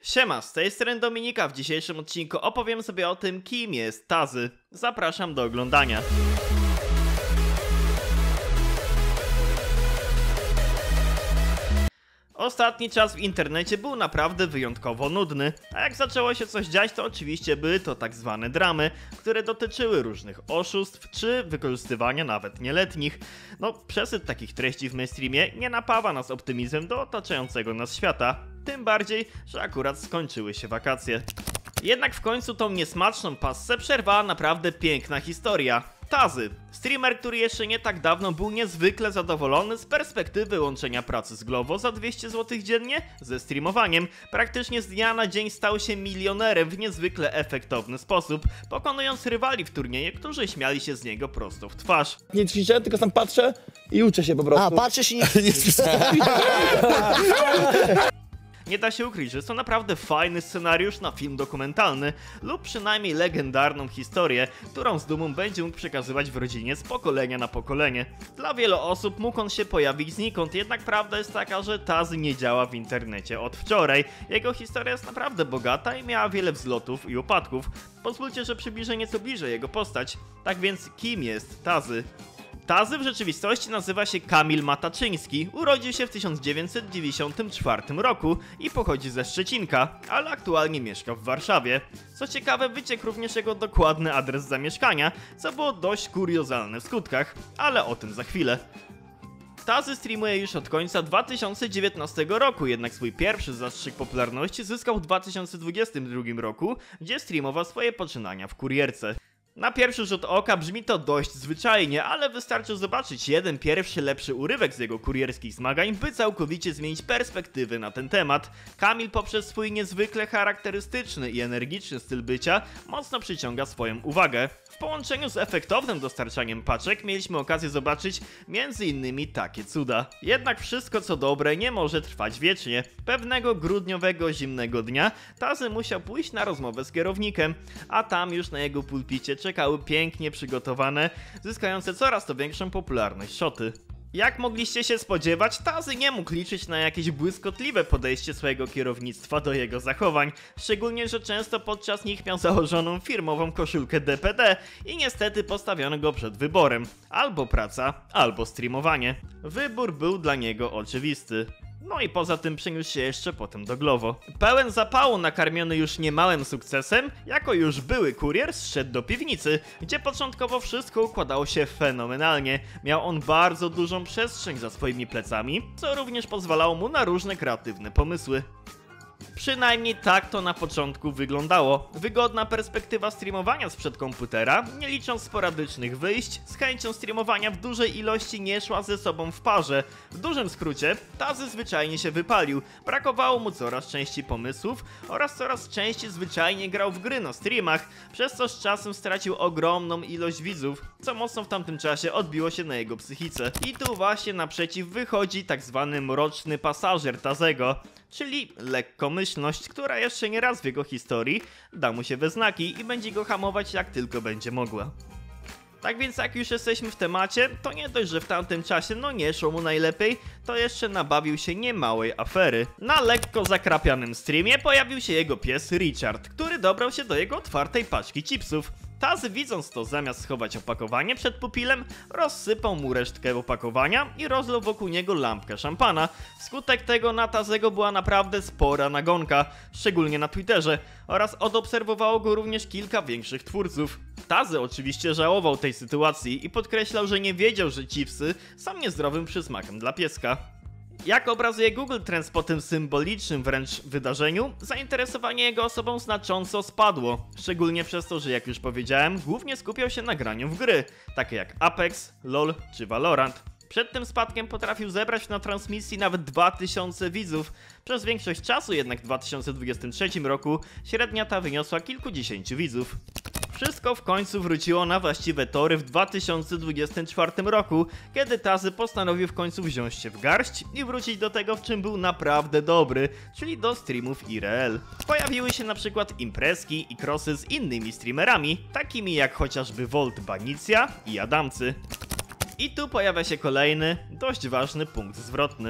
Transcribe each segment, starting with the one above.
Siema, z tej strony Dominika. W dzisiejszym odcinku opowiem sobie o tym, kim jest Tazy. Zapraszam do oglądania. Ostatni czas w internecie był naprawdę wyjątkowo nudny, a jak zaczęło się coś dziać, to oczywiście były to tak zwane dramy, które dotyczyły różnych oszustw czy wykorzystywania nawet nieletnich. No, przesyt takich treści w mainstreamie nie napawa nas optymizmem do otaczającego nas świata, tym bardziej, że akurat skończyły się wakacje. Jednak w końcu tą niesmaczną passę przerwała naprawdę piękna historia. Tazy, streamer, który jeszcze nie tak dawno był niezwykle zadowolony z perspektywy łączenia pracy z Glovo za 200 zł dziennie ze streamowaniem, praktycznie z dnia na dzień stał się milionerem w niezwykle efektowny sposób, pokonując rywali w turnieje, którzy śmiali się z niego prosto w twarz. Nie ćwiczę, tylko sam patrzę i uczę się po prostu. A, patrzysz i nie... Nie da się ukryć, że jest to naprawdę fajny scenariusz na film dokumentalny lub przynajmniej legendarną historię, którą z dumą będzie mógł przekazywać w rodzinie z pokolenia na pokolenie. Dla wielu osób mógł on się pojawić znikąd, jednak prawda jest taka, że Tazy nie działa w internecie od wczoraj. Jego historia jest naprawdę bogata i miała wiele wzlotów i upadków. Pozwólcie, że przybliżę nieco bliżej jego postać. Tak więc, kim jest Tazy? Tazy w rzeczywistości nazywa się Kamil Mataczyński, urodził się w 1994 roku i pochodzi ze Szczecinka, ale aktualnie mieszka w Warszawie. Co ciekawe, wyciekł również jego dokładny adres zamieszkania, co było dość kuriozalne w skutkach, ale o tym za chwilę. Tazy streamuje już od końca 2019 roku, jednak swój pierwszy zastrzyk popularności zyskał w 2022 roku, gdzie streamował swoje poczynania w kurierce. Na pierwszy rzut oka brzmi to dość zwyczajnie, ale wystarczy zobaczyć jeden pierwszy lepszy urywek z jego kurierskich zmagań, by całkowicie zmienić perspektywę na ten temat. Kamil poprzez swój niezwykle charakterystyczny i energiczny styl bycia mocno przyciąga swoją uwagę. W połączeniu z efektownym dostarczaniem paczek mieliśmy okazję zobaczyć m.in. takie cuda. Jednak wszystko co dobre nie może trwać wiecznie. Pewnego grudniowego zimnego dnia Tazy musiał pójść na rozmowę z kierownikiem, a tam już na jego pulpicie czekały pięknie przygotowane, zyskające coraz to większą popularność szoty. Jak mogliście się spodziewać, Tazy nie mógł liczyć na jakieś błyskotliwe podejście swojego kierownictwa do jego zachowań, szczególnie, że często podczas nich miał założoną firmową koszulkę DPD i niestety postawiono go przed wyborem: albo praca, albo streamowanie. Wybór był dla niego oczywisty. No i poza tym przeniósł się jeszcze potem do Glovo. Pełen zapału, nakarmiony już niemałym sukcesem, jako już były kurier zszedł do piwnicy, gdzie początkowo wszystko układało się fenomenalnie. Miał on bardzo dużą przestrzeń za swoimi plecami, co również pozwalało mu na różne kreatywne pomysły. Przynajmniej tak to na początku wyglądało. Wygodna perspektywa streamowania sprzed komputera, nie licząc sporadycznych wyjść, z chęcią streamowania w dużej ilości nie szła ze sobą w parze. W dużym skrócie, Tazy zwyczajnie się wypalił, brakowało mu coraz częściej pomysłów oraz coraz częściej zwyczajnie grał w gry na streamach, przez co z czasem stracił ogromną ilość widzów, co mocno w tamtym czasie odbiło się na jego psychice. I tu właśnie naprzeciw wychodzi tak zwany mroczny pasażer Tazego, czyli lekkomyślność, która jeszcze nie raz w jego historii da mu się we znaki i będzie go hamować jak tylko będzie mogła. Tak więc jak już jesteśmy w temacie, to nie dość, że w tamtym czasie nie szło mu najlepiej, to jeszcze nabawił się niemałej afery. Na lekko zakrapianym streamie pojawił się jego pies Richard, który dobrał się do jego otwartej paczki chipsów. Tazy, widząc to, zamiast schować opakowanie przed pupilem, rozsypał mu resztkę opakowania i rozlał wokół niego lampkę szampana. Wskutek tego na Tazego była naprawdę spora nagonka, szczególnie na Twitterze, oraz odobserwowało go również kilka większych twórców. Tazy oczywiście żałował tej sytuacji i podkreślał, że nie wiedział, że chipsy są niezdrowym przysmakiem dla pieska. Jak obrazuje Google Trends po tym symbolicznym wręcz wydarzeniu, zainteresowanie jego osobą znacząco spadło, szczególnie przez to, że jak już powiedziałem, głównie skupiał się na graniu w gry, takie jak Apex, LoL czy Valorant. Przed tym spadkiem potrafił zebrać na transmisji nawet 2000 widzów. Przez większość czasu jednak w 2023 roku średnia ta wyniosła kilkudziesięciu widzów. Wszystko w końcu wróciło na właściwe tory w 2024 roku, kiedy Tazy postanowił w końcu wziąć się w garść i wrócić do tego, w czym był naprawdę dobry, czyli do streamów IRL. Pojawiły się na przykład imprezki i crossy z innymi streamerami, takimi jak chociażby Volt Banicja i Adamcy. I tu pojawia się kolejny, dość ważny punkt zwrotny.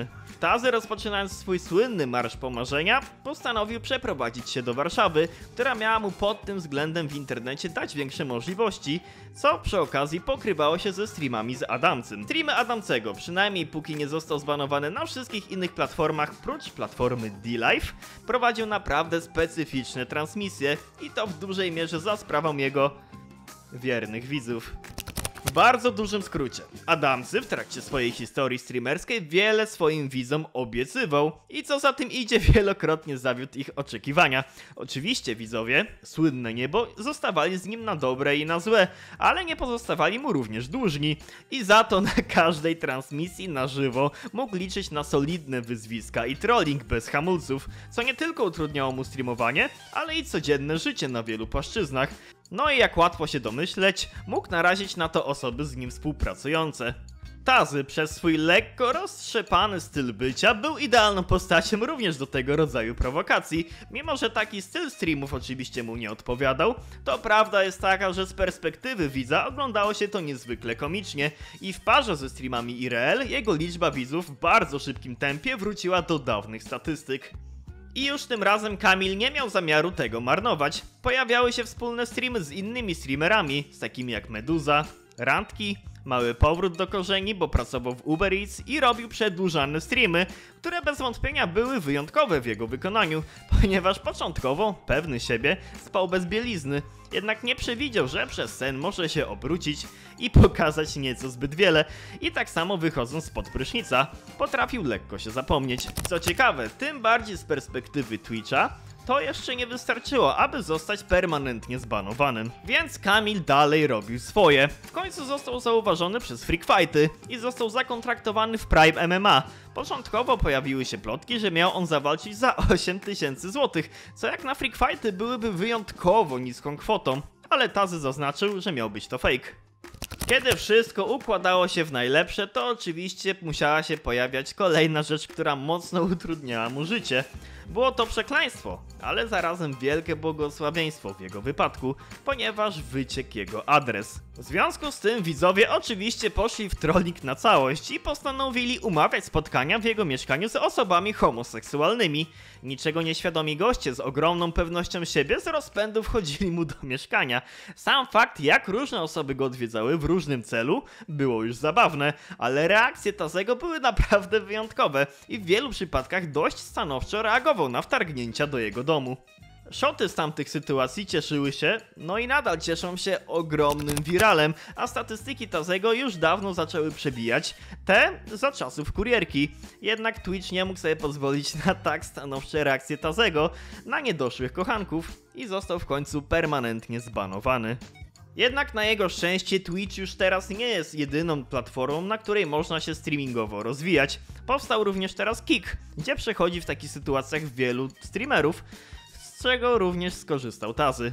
Tazy, rozpoczynając swój słynny marsz pomarzenia, postanowił przeprowadzić się do Warszawy, która miała mu pod tym względem w internecie dać większe możliwości, co przy okazji pokrywało się ze streamami z Adamcem. Streamy Adamcego, przynajmniej póki nie został zbanowany na wszystkich innych platformach prócz platformy D-Live, prowadził naprawdę specyficzne transmisje i to w dużej mierze za sprawą jego wiernych widzów. W bardzo dużym skrócie, Adamcy w trakcie swojej historii streamerskiej wiele swoim widzom obiecywał i co za tym idzie, wielokrotnie zawiódł ich oczekiwania. Oczywiście widzowie, słynne niebo, zostawali z nim na dobre i na złe, ale nie pozostawali mu również dłużni i za to na każdej transmisji na żywo mógł liczyć na solidne wyzwiska i trolling bez hamulców, co nie tylko utrudniało mu streamowanie, ale i codzienne życie na wielu płaszczyznach. No i jak łatwo się domyśleć, mógł narazić na to osoby z nim współpracujące. Tazy przez swój lekko roztrzepany styl bycia był idealną postacią również do tego rodzaju prowokacji. Mimo że taki styl streamów oczywiście mu nie odpowiadał, to prawda jest taka, że z perspektywy widza oglądało się to niezwykle komicznie i w parze ze streamami IRL jego liczba widzów w bardzo szybkim tempie wróciła do dawnych statystyk. I już tym razem Kamil nie miał zamiaru tego marnować. Pojawiały się wspólne streamy z innymi streamerami, z takimi jak Meduza, Randki, mały powrót do korzeni, bo pracował w Uber Eats i robił przedłużane streamy, które bez wątpienia były wyjątkowe w jego wykonaniu, ponieważ początkowo, pewny siebie, spał bez bielizny. Jednak nie przewidział, że przez sen może się obrócić i pokazać nieco zbyt wiele. I tak samo wychodząc spod prysznica, potrafił lekko się zapomnieć. Co ciekawe, tym bardziej z perspektywy Twitcha, to jeszcze nie wystarczyło, aby zostać permanentnie zbanowanym. Więc Kamil dalej robił swoje. W końcu został zauważony przez Freak Fighty i został zakontraktowany w Prime MMA. Początkowo pojawiły się plotki, że miał on zawalczyć za 8000 zł, co jak na Freak Fighty byłyby wyjątkowo niską kwotą, ale Tazy zaznaczył, że miał być to fake. Kiedy wszystko układało się w najlepsze, to oczywiście musiała się pojawiać kolejna rzecz, która mocno utrudniała mu życie. Było to przekleństwo, ale zarazem wielkie błogosławieństwo w jego wypadku, ponieważ wyciekł jego adres. W związku z tym widzowie oczywiście poszli w trolling na całość i postanowili umawiać spotkania w jego mieszkaniu z osobami homoseksualnymi. Niczego nieświadomi goście z ogromną pewnością siebie z rozpędu wchodzili mu do mieszkania. Sam fakt, jak różne osoby go odwiedzały w różnym celu, było już zabawne, ale reakcje Tazego były naprawdę wyjątkowe i w wielu przypadkach dość stanowczo reagował na wtargnięcia do jego domu. Szoty z tamtych sytuacji cieszyły się, no i nadal cieszą się ogromnym wiralem, a statystyki Tazego już dawno zaczęły przebijać te za czasów kurierki. Jednak Twitch nie mógł sobie pozwolić na tak stanowcze reakcje Tazego na niedoszłych kochanków i został w końcu permanentnie zbanowany. Jednak na jego szczęście Twitch już teraz nie jest jedyną platformą, na której można się streamingowo rozwijać. Powstał również teraz Kick, gdzie przechodzi w takich sytuacjach wielu streamerów, z czego również skorzystał Tazy.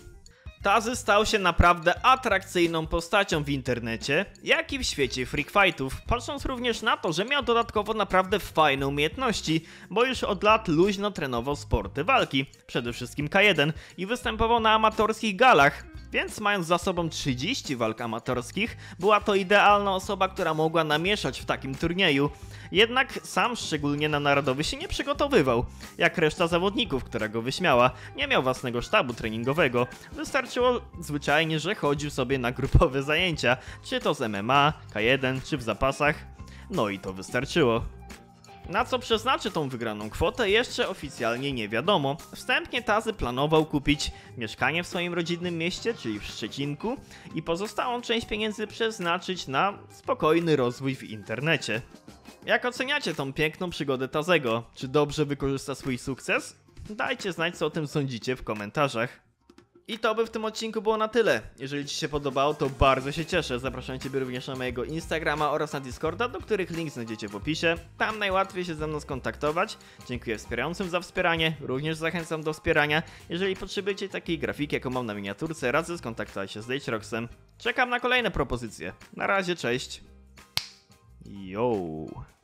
Tazy stał się naprawdę atrakcyjną postacią w internecie, jak i w świecie Freak Fightów, patrząc również na to, że miał dodatkowo naprawdę fajne umiejętności, bo już od lat luźno trenował sporty walki, przede wszystkim K1 i występował na amatorskich galach, więc mając za sobą 30 walk amatorskich, była to idealna osoba, która mogła namieszać w takim turnieju. Jednak sam szczególnie na narodowy się nie przygotowywał, jak reszta zawodników, która go wyśmiała. Nie miał własnego sztabu treningowego. Wystarczyło zwyczajnie, że chodził sobie na grupowe zajęcia, czy to z MMA, K1, czy w zapasach. No i to wystarczyło. Na co przeznaczy tą wygraną kwotę jeszcze oficjalnie nie wiadomo. Wstępnie Tazy planował kupić mieszkanie w swoim rodzinnym mieście, czyli w Szczecinku, i pozostałą część pieniędzy przeznaczyć na spokojny rozwój w internecie. Jak oceniacie tą piękną przygodę Tazego? Czy dobrze wykorzysta swój sukces? Dajcie znać, co o tym sądzicie w komentarzach. I to by w tym odcinku było na tyle. Jeżeli Ci się podobało, to bardzo się cieszę. Zapraszam Ciebie również na mojego Instagrama oraz na Discorda, do których link znajdziecie w opisie. Tam najłatwiej się ze mną skontaktować. Dziękuję wspierającym za wspieranie. Również zachęcam do wspierania. Jeżeli potrzebujecie takiej grafiki, jaką mam na miniaturce, radzę skontaktować się z Dateroxem. Czekam na kolejne propozycje. Na razie, cześć. Yo.